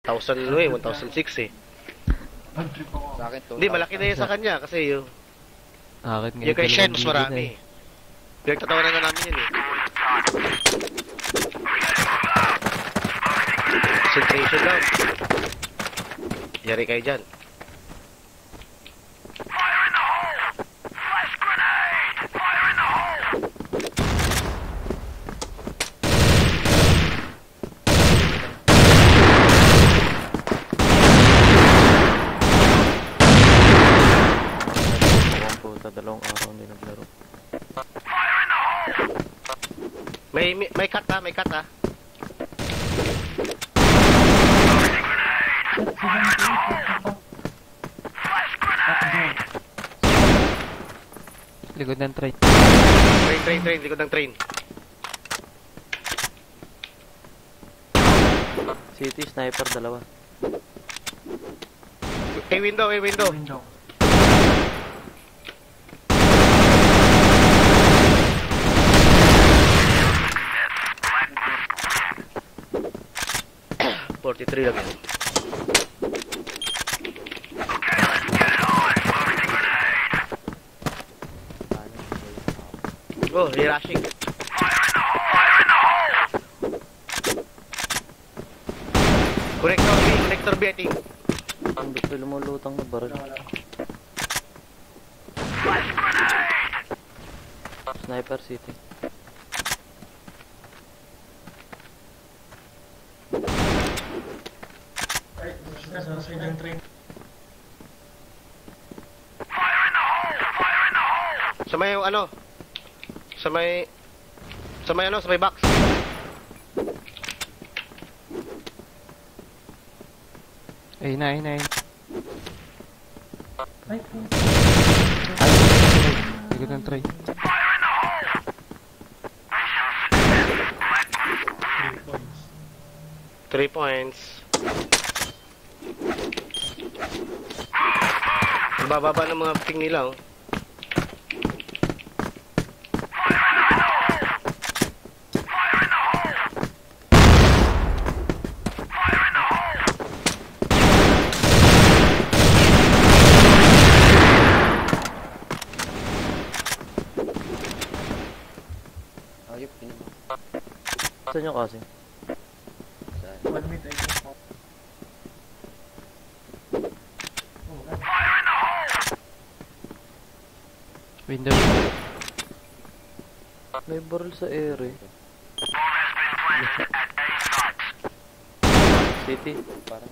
1,000 ano eh, 1,006 eh. Sa akin to. Hindi, malaki na yun sa kanya kasi yung Akin nga. yung kay Shen mas 2 GB na marami. Pinagtatawanan na namin yun eh. Concentration lang. Yari kayo dyan. Dalawang araw hindi naglaro. May cut ha, may cut ha. Likod ng train. Train, likod ng train. City, sniper, dalawa. Window. $43 lang yun. Oh, rushing. Connector B, I think. Ang gusto lumulutang na baril. Sniper City. Sa may box. Ay, likod ng train. 3 points. Bababa ng mga ping nila oh. Ayop din. Saan nyo kasi? Saan? 1 mid, I think. Window. May barrel sa air eh. City. Parang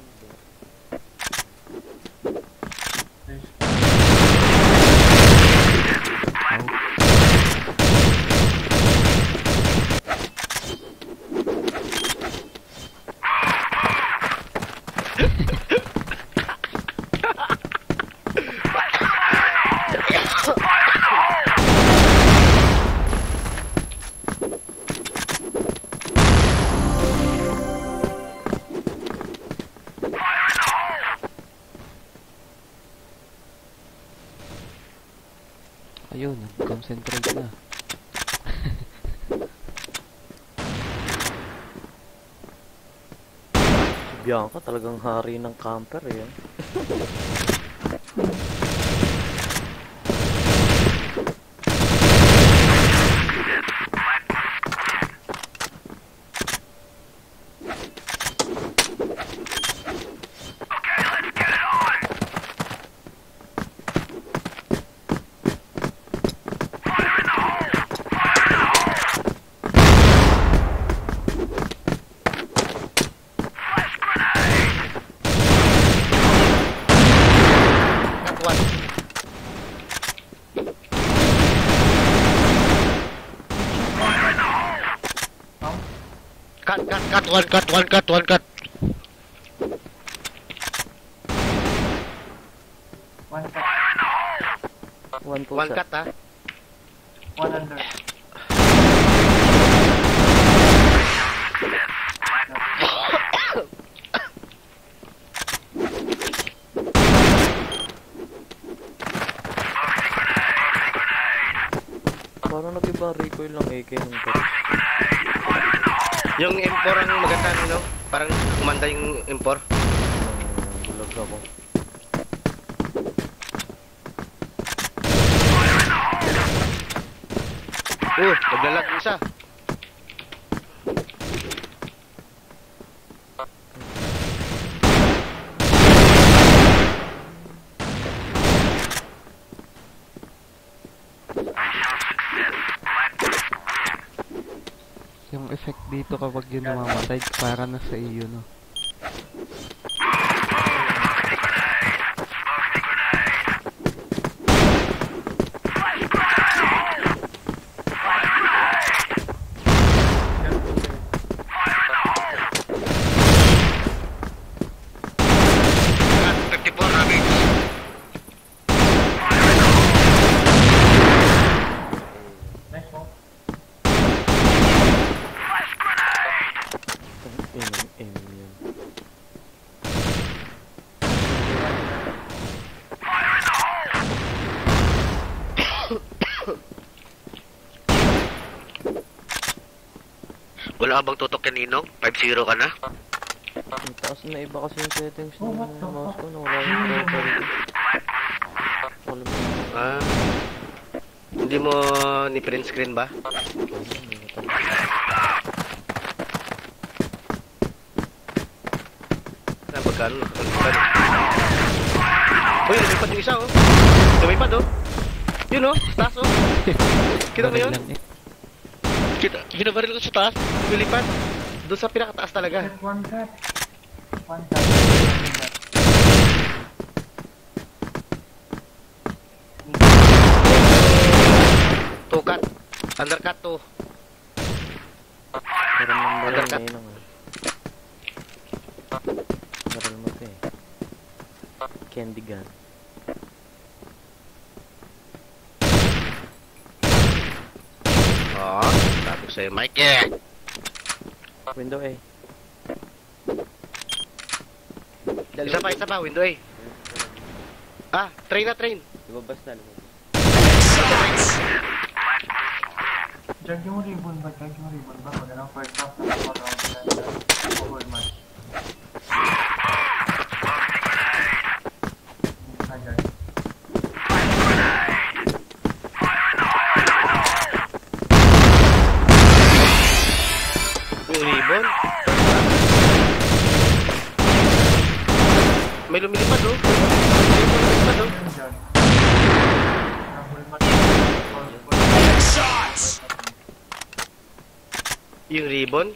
Ayun, concentrate na. Si Bianca talagang hari ng camper eh. One cut. One cut ha. One under. Parang nag-iba recoil lang AK nung to. Yung M4 ang maganda, no? Parang kumanda yung M4. ako. Naglalag yung isa. Yung effect dito kapag yun namamatay, para na sa iyo, no? Cut, 54 damage. Nice smoke. Aim yun. Wala ka bang tutok kanino? 5-0 ka na? Ang taas na iba kasi yung settings ng What the mouse ko fuck? na wala yung proper. Wala mo Ah. Hindi mo ni print screen ba? Na magkano? Uy, lumipad yung isa oh. Lumipad oh. Yun oh, sa taas oh. Kita mo yun? Binabaril ko sa taas. Lumipad. Doon sa pinakataas talaga. Get one cut. One cut. Tukat. Undercut to. Meron ng baril Undercut. ngayon nga. Baril mo ito eh. Candy gun. Oh, sabi ko sa'yo, Mike eh. Window A. Isa pa, window A. Ah, train na train. Lumabas na, lumabas. Jag yung ribbon ba? Jag yung ribbon ba? Magandang first half na ako na whole match. Jag. Yung ribbon. May lumilipad oh. May lumilipad oh. Jag. Whole match. Yung ribbon?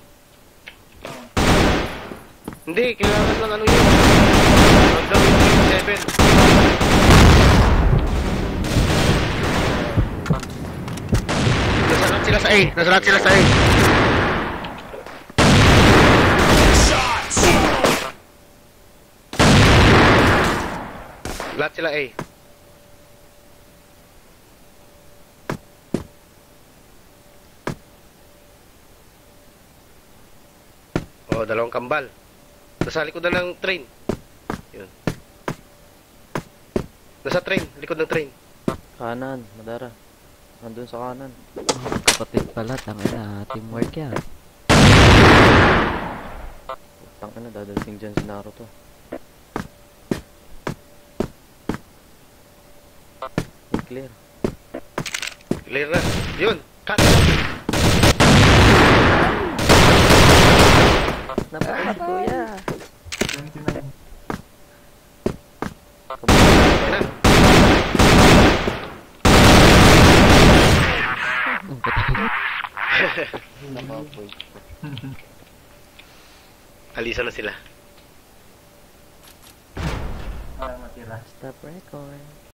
Hindi, kailangan lang ano yun. Hanggang 7. Nasalat sila sa A. Nasalat sila sa A. Lahat sila A. Oh, dalawang kambal. Nasa likod na ng train. Yun. Nasa train, likod ng train. Kanan, Madara. Nandun sa kanan. Kapatid pala, tangina, teamwork yan. Tangina na, dadating dyan si Naruto. Clear. Clear na. Yun, cut. Napakali kuya. 29. Yun na. Ang patay. Nakapoy. Alisan na sila. Parang matira. Stop record.